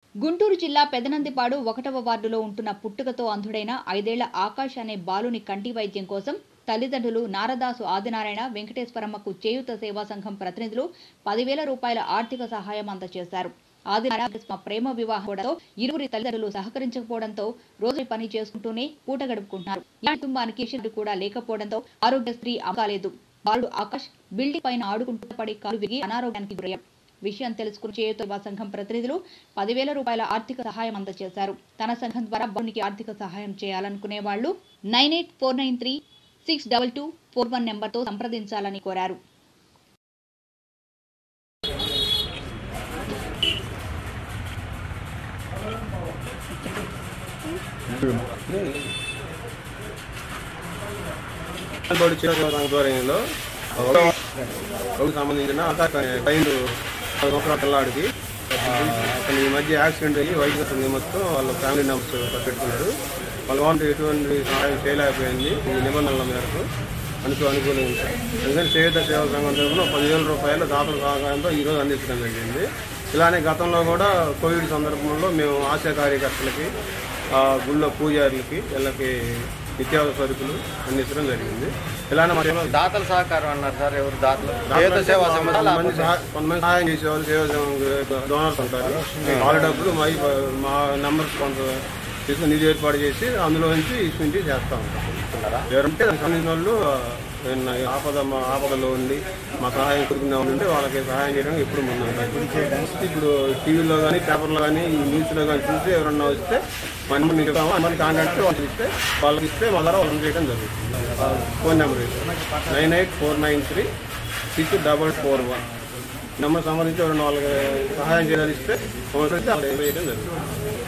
గుంటూరు జిల్లా పెదనందిపాడు 1వ వార్డులో ఉంటున్న పుట్టుకతో అంధుడైన 5 ఏళ్ల ఆకాష్ అనే బాలుని కంటి వైద్యం కోసం తల్లిదండ్రులు నారదాసు ఆదినారాయణ వెంకటేశ్వరమ్మకు చేయూత సేవా సంఘం ప్రతినిధులు 10,000 రూపాయల ఆర్థిక సహాయం అందజేశారు. ఆదినారాయణ ప్రేమ వివాహంతో ఇరువురి తల్లిదండ్రులు సహకరించకపోవడంతో రోజు పని చేసుకుంటూనే పూట గడుపుకుంటున్నారు. ఈ కుటుంబానికి శిష్యుడు కూడా లేకపోవడంతో ఆరోగ్యశ్రీ అమకాలేదు. బాలుడు ఆకాష్ బిల్డింగ్ పైన ఆడుకుంటూ పడి కాలు విరిగి అనారోగ్యానికి గురయ్యారు. విషయం తెలుసుకుని చేయూత సేవా సంఘం ప్రతినిధులు 10,000 రూపాయల ఆర్థిక సహాయం అందజేశారు. తన సంఘం ద్వారా బాలునికి ఆర్థిక సహాయం చేయాలనుకునే వాళ్లు 9849362241 నెంబర్తో సంప్రదించాలని కోరారు. సంబంధించిన పిల్లాడికి ఈ మధ్య యాక్సిడెంట్ అయ్యి వైద్య నిమిత్తం వాళ్ళ ఫ్యామిలీ మెంబర్స్ పెట్టుకున్నారు. వాళ్ళ వాళ్ళు ఎటువంటి సహాయం చేయలేకపోయింది. ఈ నిబంధనల మేరకు అనుకూలించారు. ఎందుకంటే చేయూత సేవా సంఘం తరఫున 10,000 రూపాయలు దాతల సహకారంతో ఈరోజు అందించడం జరిగింది. ఇలానే గతంలో కూడా కోవిడ్ సందర్భంలో మేము ఆశా కార్యకర్తలకి, గుళ్ళో పూజారులకి, వీళ్ళకి నిత్యావసర సరుకులు అందించడం జరిగింది. ఇలానే దాతల సహకారం అన్నారు సార్. ఎవరు దాతలు? కొంతమంది సహాయం చేసేవాళ్ళు సేవా డోనర్స్ ఉంటారు. వాళ్ళ డబ్బులు మా నెంబర్స్ కొంత తీసుకుని నిధి ఏర్పాటు చేసి అందులో నుంచి ఇటువంటి చేస్తూ ఉంటాం. ఎవరంటే సంబంధించిన వాళ్ళు ఆపదలో ఉండి మా సహాయం కోరుకునే వాళ్ళు ఉంటే వాళ్ళకి సహాయం చేయడానికి ఎప్పుడు ముందు ఉంటారు. ఇప్పుడు టీవీలో కానీ పేపర్లో కానీ ఈ న్యూస్లో కానీ చూసి ఎవరన్నా వస్తే మనం మీకు మన కాంటాక్ట్ వాళ్ళకి ఇస్తే మా ద్వారా వాళ్ళని చేయడం జరుగుతుంది. ఫోన్ నెంబర్ 9849364441 నెంబర్ సంబంధించి ఎవరైనా వాళ్ళకి సహాయం చేయాలి ఇస్తే చేయడం జరుగుతుంది.